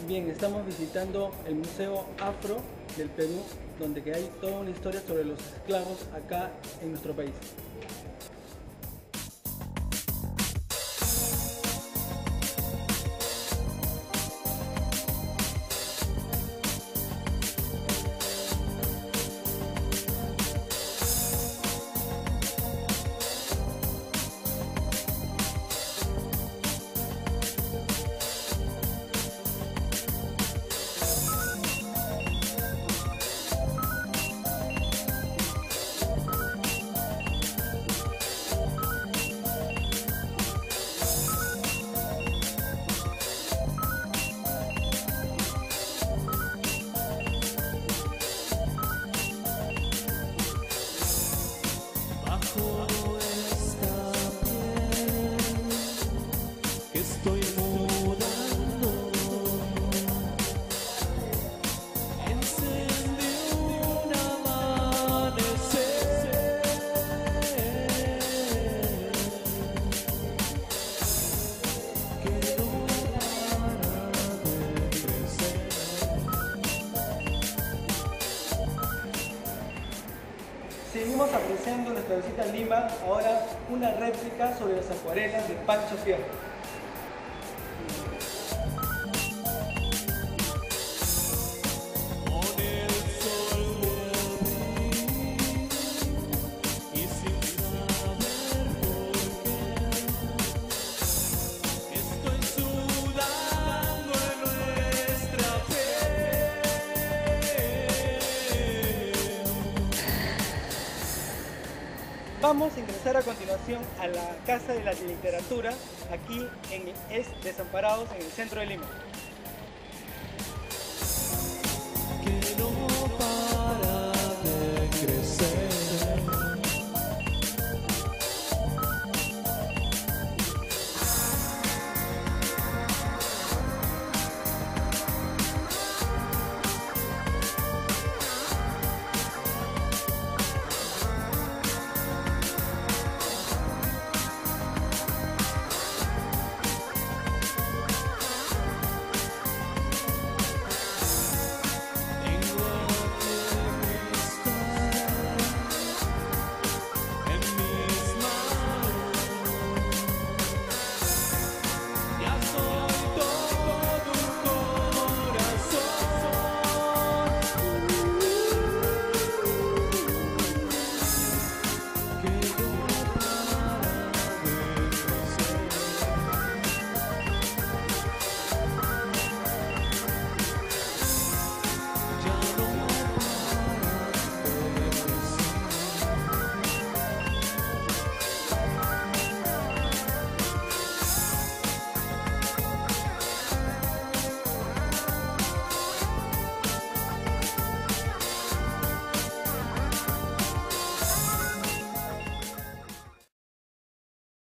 Bien, estamos visitando el Museo Afro del Perú, donde que hay toda una historia sobre los esclavos acá en nuestro país. Estoy mudando, encendió un amanecer que no para de crecer. Seguimos apreciando nuestra visita a Lima, ahora una réplica sobre las acuarelas de Pancho Fierro. Con el sol volví y sin saber por qué estoy sudando en nuestra piel. Vamos a ingresar a continuación a la Casa de la Literatura, aquí en Desamparados, en el centro de Lima.